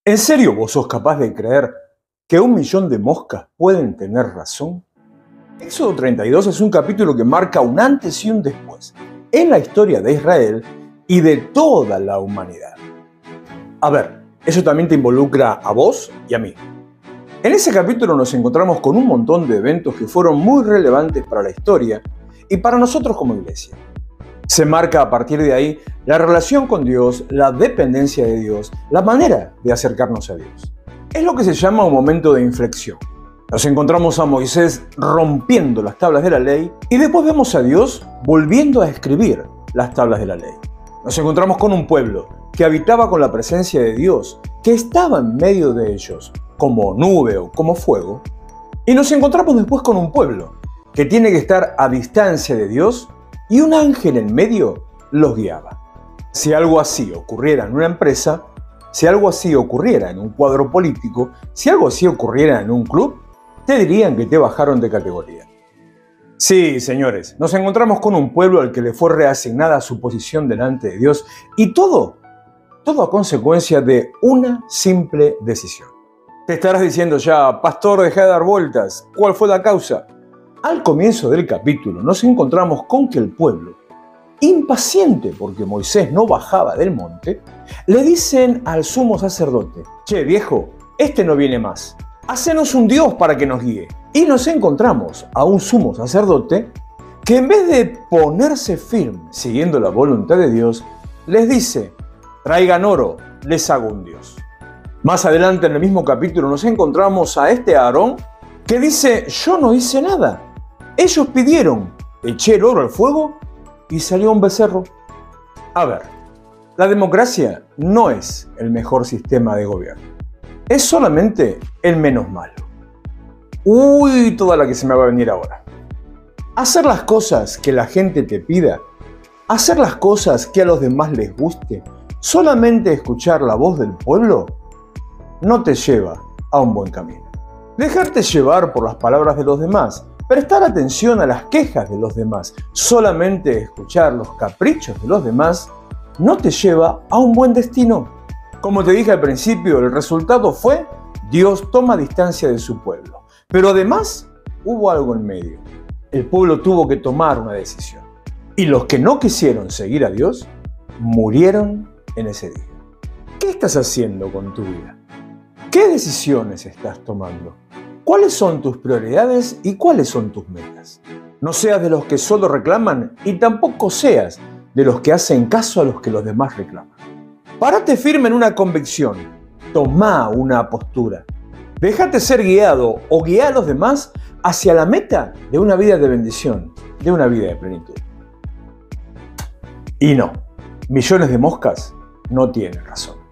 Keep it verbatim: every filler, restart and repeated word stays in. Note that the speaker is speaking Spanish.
¿En serio vos sos capaz de creer que un millón de moscas pueden tener razón? Éxodo treinta y dos es un capítulo que marca un antes y un después en la historia de Israel y de toda la humanidad. A ver, eso también te involucra a vos y a mí. En ese capítulo nos encontramos con un montón de eventos que fueron muy relevantes para la historia y para nosotros como iglesia. Se marca a partir de ahí la relación con Dios, la dependencia de Dios, la manera de acercarnos a Dios. Es lo que se llama un momento de inflexión. Nos encontramos a Moisés rompiendo las tablas de la ley y después vemos a Dios volviendo a escribir las tablas de la ley. Nos encontramos con un pueblo que habitaba con la presencia de Dios, que estaba en medio de ellos, como nube o como fuego. Y nos encontramos después con un pueblo que tiene que estar a distancia de Dios y un ángel en medio los guiaba. Si algo así ocurriera en una empresa, si algo así ocurriera en un cuadro político, si algo así ocurriera en un club, te dirían que te bajaron de categoría. Sí, señores, nos encontramos con un pueblo al que le fue reasignada su posición delante de Dios y todo, todo a consecuencia de una simple decisión. Te estarás diciendo ya, pastor, deja de dar vueltas, ¿cuál fue la causa? Al comienzo del capítulo nos encontramos con que el pueblo, impaciente porque Moisés no bajaba del monte, le dicen al sumo sacerdote: che, viejo, este no viene más, hacenos un Dios para que nos guíe. Y nos encontramos a un sumo sacerdote que en vez de ponerse firme siguiendo la voluntad de Dios, les dice: traigan oro, les hago un Dios. Más adelante en el mismo capítulo nos encontramos a este Aarón que dice: yo no hice nada. Ellos pidieron, eché el oro al fuego y salió un becerro. A ver, la democracia no es el mejor sistema de gobierno. Es solamente el menos malo. Uy, toda la que se me va a venir ahora. Hacer las cosas que la gente te pida, hacer las cosas que a los demás les guste, solamente escuchar la voz del pueblo, no te lleva a un buen camino. Dejarte llevar por las palabras de los demás, prestar atención a las quejas de los demás, solamente escuchar los caprichos de los demás, no te lleva a un buen destino. Como te dije al principio, el resultado fue: Dios toma distancia de su pueblo. Pero además hubo algo en medio. El pueblo tuvo que tomar una decisión. Y los que no quisieron seguir a Dios, murieron en ese día. ¿Qué estás haciendo con tu vida? ¿Qué decisiones estás tomando? ¿Cuáles son tus prioridades y cuáles son tus metas? No seas de los que solo reclaman y tampoco seas de los que hacen caso a los que los demás reclaman. Párate firme en una convicción. Toma una postura. Déjate ser guiado o guiar a los demás hacia la meta de una vida de bendición, de una vida de plenitud. Y no, millones de moscas no tienen razón.